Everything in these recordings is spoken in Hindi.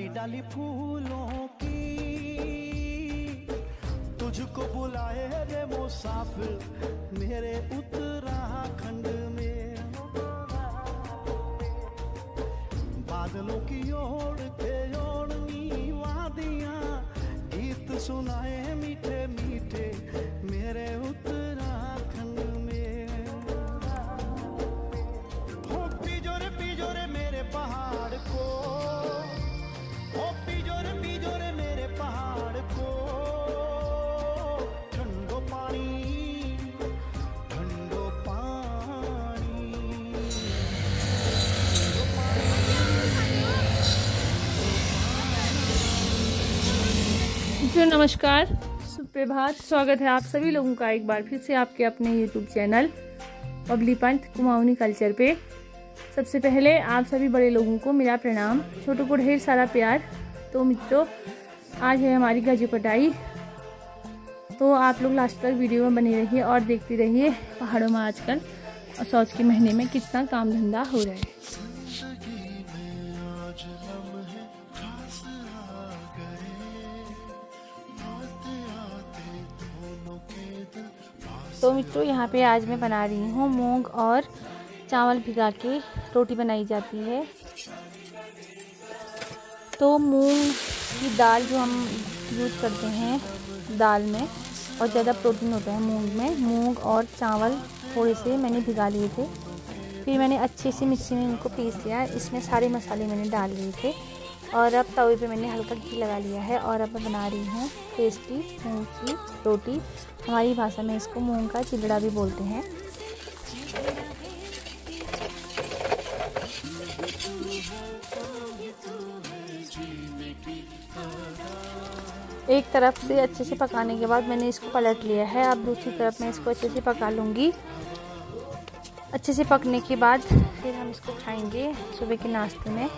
डाली फूलों की, तुझको बुलाए रे मुसाफिर मेरे उत्तराखंड में। बादलों की ओर के ओढ़नी वादियां, गीत सुनाए मीठे मीठे मेरे उत्तराखंड में। हो पिजोरे मेरे पहाड़ को, हो पिजोरे मेरे पहाड़ को, ठंडो पानी ठंडो पानी। जो नमस्कार, सुप्रभात, स्वागत है आप सभी लोगों का एक बार फिर से आपके अपने YouTube channel Babli Pant Kumaoni culture पे। सबसे पहले आप सभी बड़े लोगों को मेरा प्रणाम, छोटों को ढेर सारा प्यार। तो मित्रों, आज है हमारी गज कटाई, तो आप लोग लास्ट तक वीडियो में बने रहिए और देखते रहिए पहाड़ों में आजकल और सौच के महीने में कितना काम धंधा हो रहा है। तो मित्रों, यहाँ पे आज मैं बना रही हूँ मूंग और चावल भिगा के रोटी बनाई जाती है। तो मूंग की दाल जो हम यूज़ करते हैं दाल में, और ज़्यादा प्रोटीन होता है मूंग में। मूंग और चावल थोड़े से मैंने भिगा लिए थे, फिर मैंने अच्छे से मिक्सी में इनको पीस लिया। इसमें सारे मसाले मैंने डाल लिए थे और अब तवे पे मैंने हल्का घी लगा लिया है और अब मैं बना रही हूँ टेस्टी मूंग की रोटी। हमारी भाषा में इसको मूंग का चिलड़ा भी बोलते हैं। एक तरफ से अच्छे से पकाने के बाद मैंने इसको पलट लिया है। अब दूसरी तरफ मैं इसको अच्छे से पका लूँगी। अच्छे से पकने के बाद फिर हम इसको खाएंगे सुबह के नाश्ते में।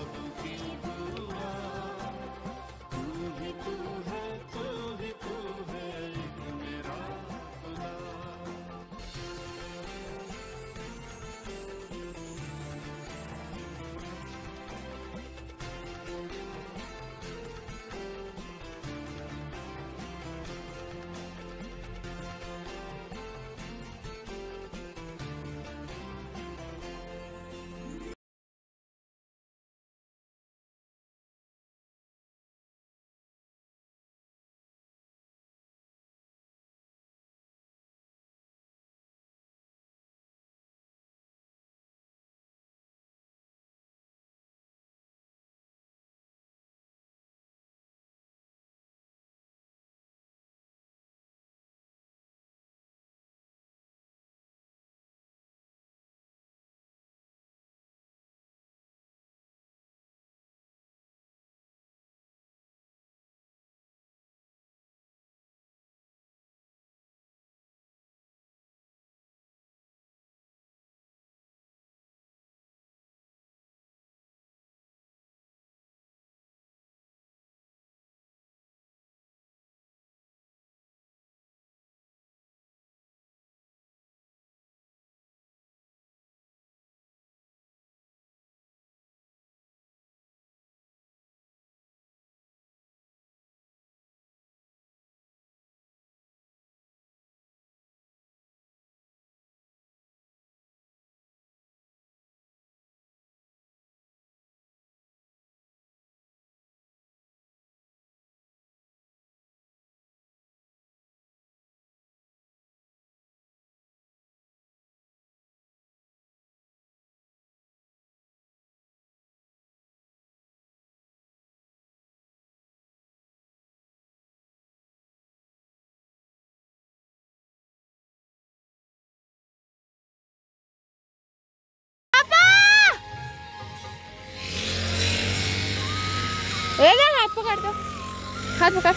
हाथ पकड़ दो, हाथ पकड़।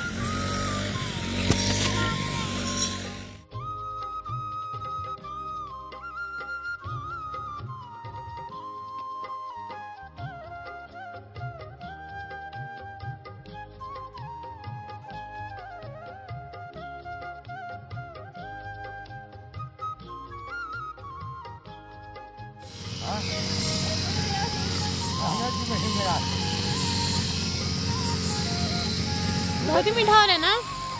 बहुत ही मीठा हो रहा है ना।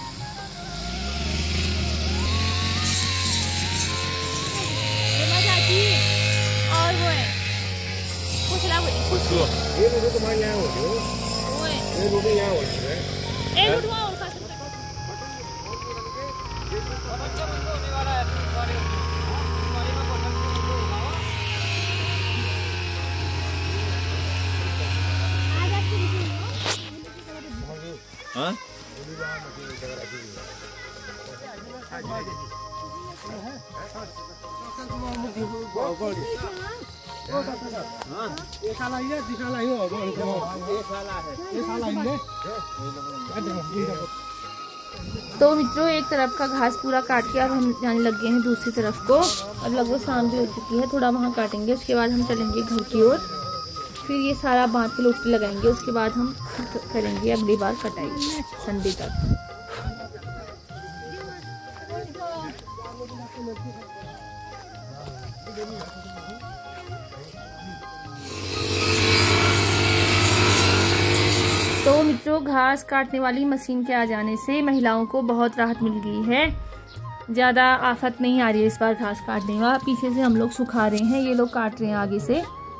और वो है ये रोटी तुम्हारे यहाँ होती है, ये रोटी यहाँ होती है। हाँ? तो मित्रों एक तरफ का घास पूरा काट के अब हम जाने लग गए हैं दूसरी तरफ को। अब लगभग शाम भी हो चुकी है, थोड़ा वहाँ काटेंगे, उसके बाद हम चलेंगे घर की ओर। फिर ये सारा बांध के लोटे लगाएंगे, उसके बाद हम करेंगे अगली बार कटाई संडे तक। तो मित्रों घास काटने वाली मशीन के आ जाने से महिलाओं को बहुत राहत मिल गई है। ज़्यादा आफत नहीं आ रही है इस बार घास काटने का। पीछे से हम लोग सुखा रहे हैं, ये लोग काट रहे हैं आगे से।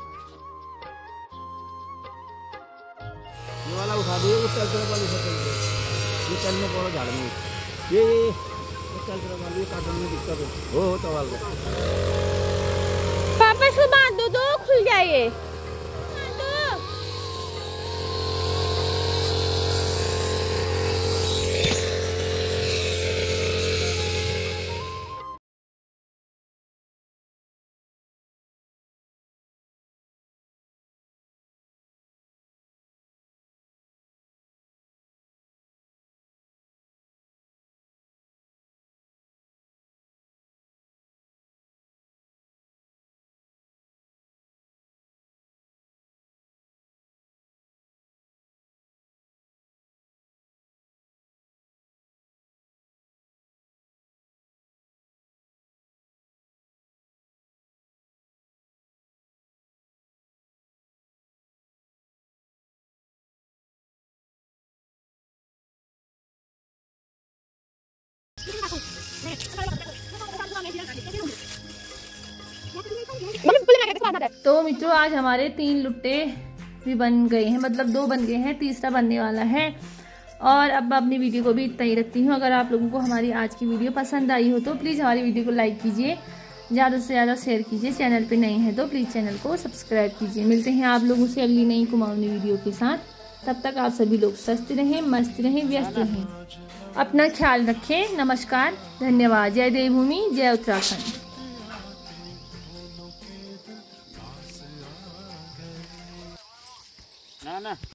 ये वाला उठा दो, वो चल तरफ वाली फसल है, ये चलने पड़ो झाड़ में, ये चल तरफ वाली काटने में दिक्कत है। हो तवाल का पापा इसको बांध दो, खुल जाए। तो मित्रों आज हमारे 3 लुट्टे भी बन गए हैं, मतलब 2 बन गए हैं, तीसरा बनने वाला है। और अब अपनी वीडियो को भी इतना ही रखती हूँ। अगर आप लोगों को हमारी आज की वीडियो पसंद आई हो तो प्लीज़ हमारी वीडियो को लाइक कीजिए, ज़्यादा से ज़्यादा शेयर कीजिए। चैनल पे नए हैं तो प्लीज़ चैनल को सब्सक्राइब कीजिए। मिलते हैं आप लोगों से अगली नई कुमाऊनी वीडियो के साथ। तब तक आप सभी लोग स्वस्थ रहें, मस्त रहें, व्यस्त रहें, अपना ख्याल रखें। नमस्कार, धन्यवाद। जय देवभूमि, जय उत्तराखंड। ना